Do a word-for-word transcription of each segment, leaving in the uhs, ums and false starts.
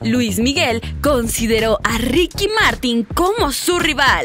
Luis Miguel consideró a Ricky Martin como su rival.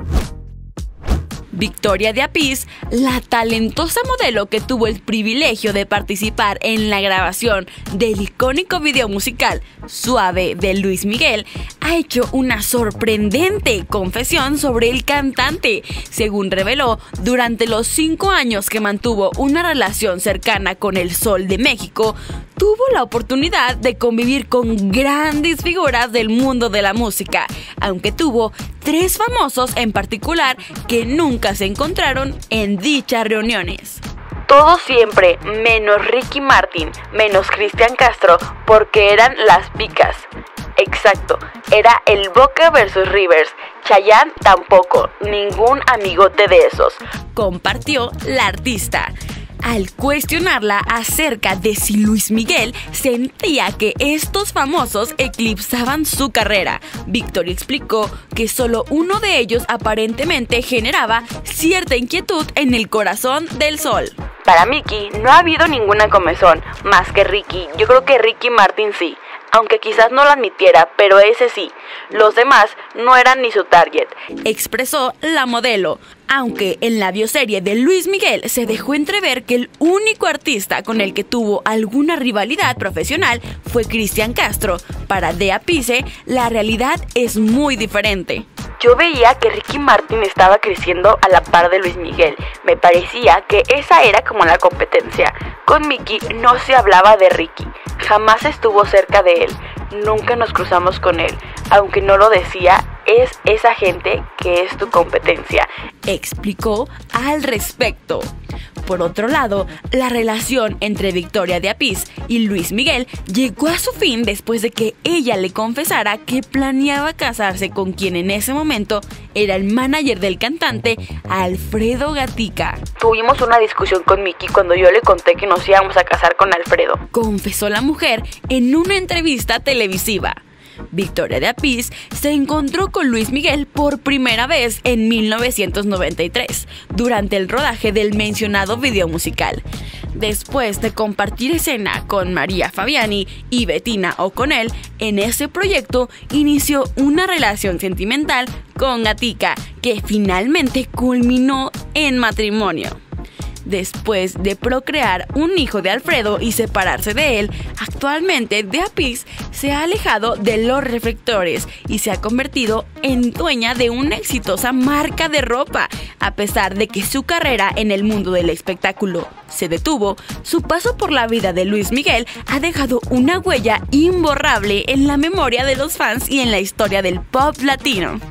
Victoria de Apis, la talentosa modelo que tuvo el privilegio de participar en la grabación del icónico video musical Suave de Luis Miguel, ha hecho una sorprendente confesión sobre el cantante. Según reveló, durante los cinco años que mantuvo una relación cercana con el Sol de México, tuvo la oportunidad de convivir con grandes figuras del mundo de la música, aunque tuvo tres famosos en particular que nunca se encontraron en dichas reuniones. Todo siempre, menos Ricky Martin, menos Cristian Castro, porque eran las picas. Exacto, era el Boca versus Rivers. Chayanne tampoco, ningún amigote de esos, compartió la artista. Al cuestionarla acerca de si Luis Miguel sentía que estos famosos eclipsaban su carrera, Victoria explicó que solo uno de ellos aparentemente generaba cierta inquietud en el corazón del Sol. Para Miki no ha habido ninguna comezón, más que Ricky. Yo creo que Ricky Martin sí, aunque quizás no lo admitiera, pero ese sí. Los demás no eran ni su target, expresó la modelo, aunque en la bioserie de Luis Miguel se dejó entrever que el único artista con el que tuvo alguna rivalidad profesional fue Cristian Castro. Para De Apise, la realidad es muy diferente. Yo veía que Ricky Martin estaba creciendo a la par de Luis Miguel. Me parecía que esa era como la competencia. Con Miki no se hablaba de Ricky. Jamás estuvo cerca de él. Nunca nos cruzamos con él. Aunque no lo decía, es esa gente que es tu competencia, explicó al respecto. Por otro lado, la relación entre Victoria de Apis y Luis Miguel llegó a su fin después de que ella le confesara que planeaba casarse con quien en ese momento era el manager del cantante, Alfredo Gatica. Tuvimos una discusión con Miki cuando yo le conté que nos íbamos a casar con Alfredo, confesó la mujer en una entrevista televisiva. Victoria de Apis se encontró con Luis Miguel por primera vez en mil novecientos noventa y tres, durante el rodaje del mencionado video musical. Después de compartir escena con María Fabiani y Bettina O'Connell, en ese proyecto inició una relación sentimental con Gatica, que finalmente culminó en matrimonio. Después de procrear un hijo de Alfredo y separarse de él, actualmente De Apis se ha alejado de los reflectores y se ha convertido en dueña de una exitosa marca de ropa. A pesar de que su carrera en el mundo del espectáculo se detuvo, su paso por la vida de Luis Miguel ha dejado una huella imborrable en la memoria de los fans y en la historia del pop latino.